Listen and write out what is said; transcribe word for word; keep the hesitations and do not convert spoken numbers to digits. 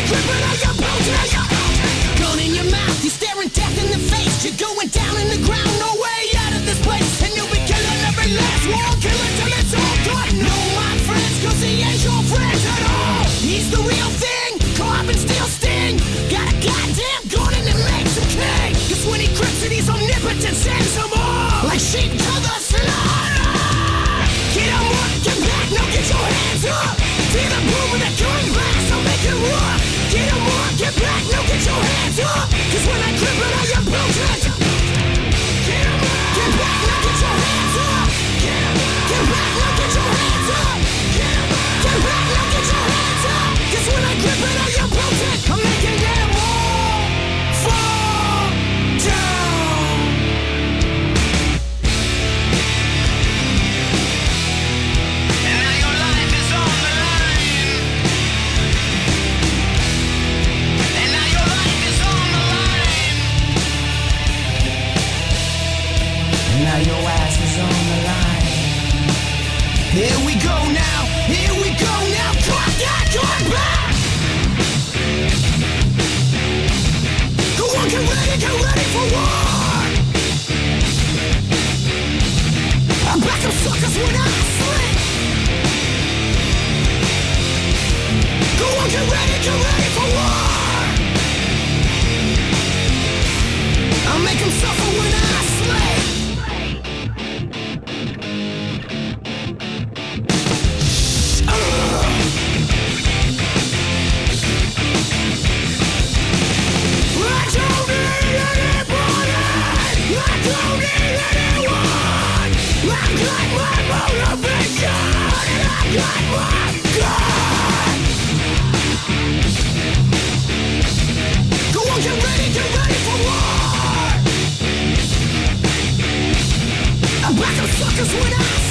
gripping on your potent. Gun in your mouth, you're staring death in the face. You're going down in the ground, no way out of this place. And you'll be killing every last one, killing till it's all gone. No, my friends, cause he ain't your friends at all. He's the real thing, carbon steel sting. Got a goddamn gun and it makes him king. Cause when he grips it, he's omnipotent, sends them all like sheep to the slaughter. Get him up, get back, now get your hands up. Feel the boom of the gun blast, I'll make it rough. Get him up, get back, now get your hands up. Cause when I grip it, I am potent. Get him up, get back, now get your hands up. Get him up, get back, now get your hands up. Get him up, get back, now get your hands up. Cause when I grip it, I am potent. I'm making them all fall down. And now your life is on the line. And now your life is on the line. And now your ass is on the line. Here we go now, here we go now. Come back, come back. Go on, get ready, get ready for war. I back them suckers when I sleep. Go on, get ready, get ready for war. I'll make them suffer when I sleep. Suckers when I